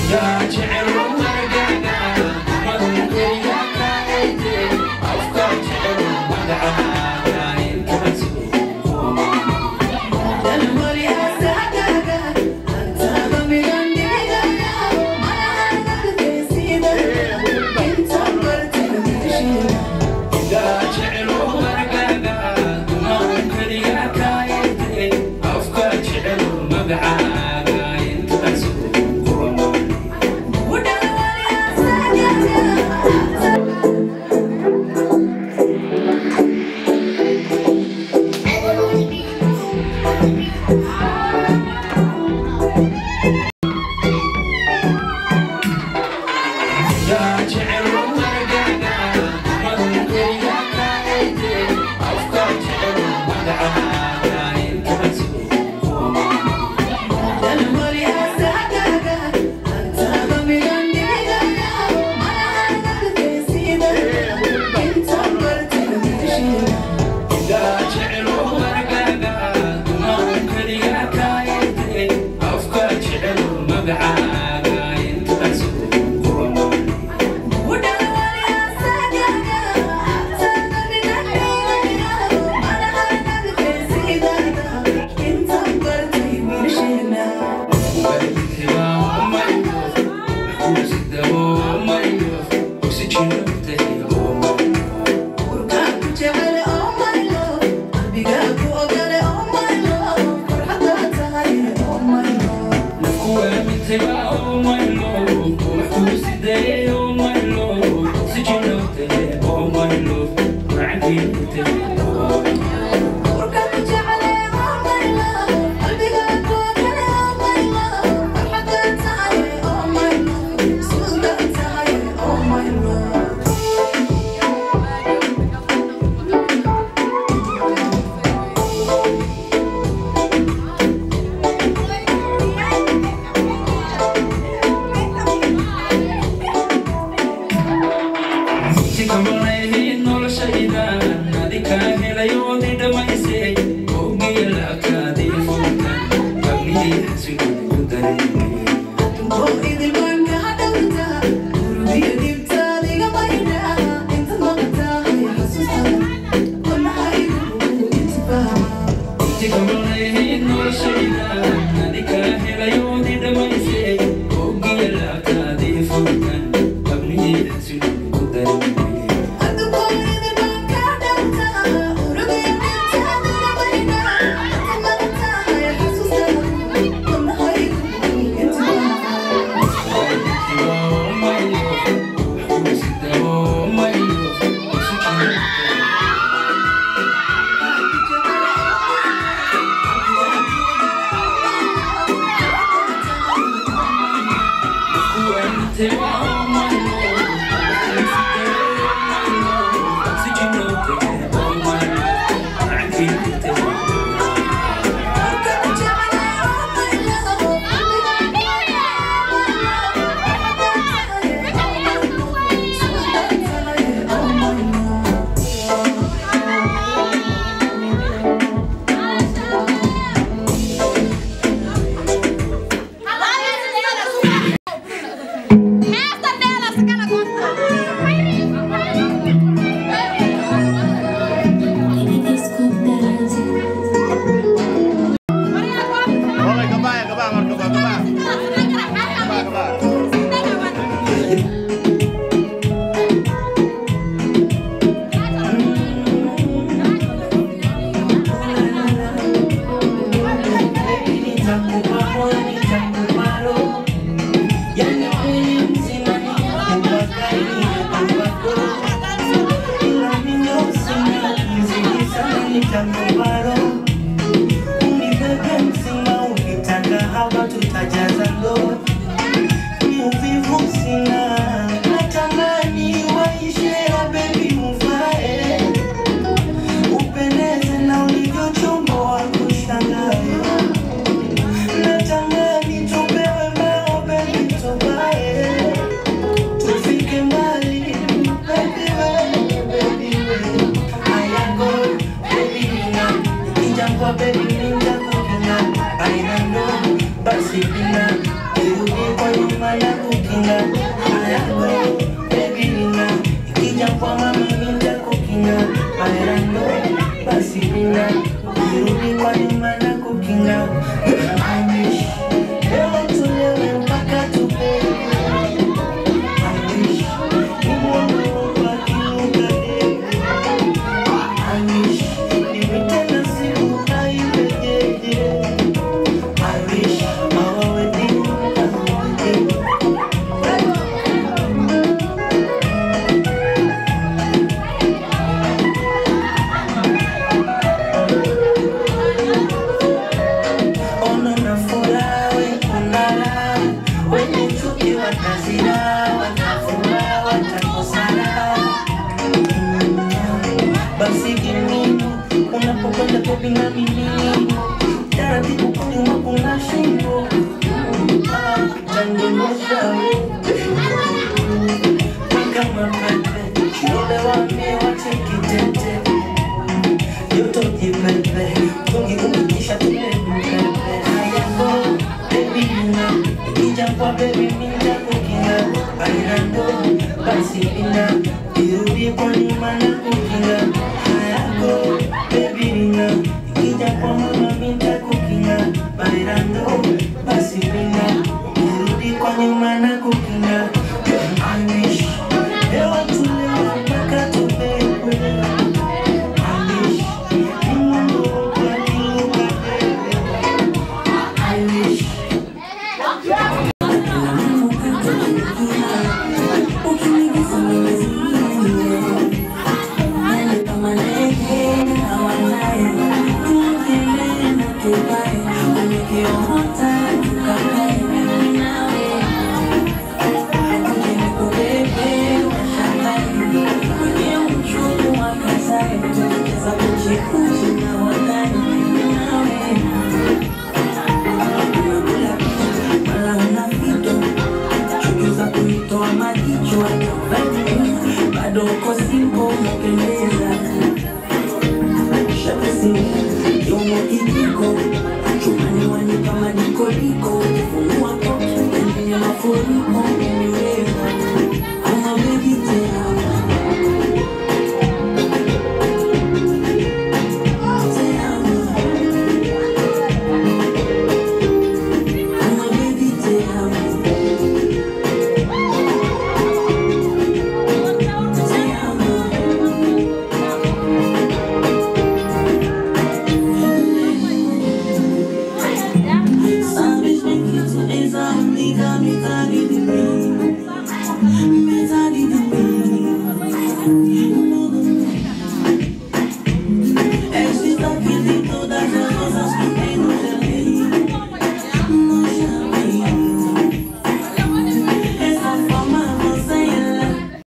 Bailando, vacilando, te voy a nyuma na kukinga. Ayago, baby nina, ikija kwa mama minta kukinga. Bailando, basi nina, irudi kwa nyuma na kukinga. I wish, leo tulewe mpaka tupele. I wish, nimuone kwa kiluka dele. I wish, nimitena simu aiwejeje. I wish, our wedding, ono na furaha wekunala. Wenye chuki watazira, watafura, watakosana. Basi kimini, unapokwenda kupinga mimi. Taratibu kunyuma kuna shingo. Tangenosha we kama pepe, shule wame wachekitete. Yoto jipepe, tungi umikisha tule mpepe. Ayago, baby nina, ikija kwa baby minja kukinga. Bailando, basi nina, irudi kwa nyuma na kukinga. Ayago, baby nina, ikija kwa mama minja kukinga. Bailando, basi nina, irudi kwa nyuma na kukinga. I wish, leo tulewe mpaka tupekwe. I wish, nimuone kwa kiluka dele. I wish. Bado uko simple unapendeza. Shakasi, yomo kijiko. Chumani wanipa madiko-diko. Funua koki, ndani ya mafuriko. Umeniweza, ama baby tena. Ama baby tena. Sabes bem que tu és a única metade de mim.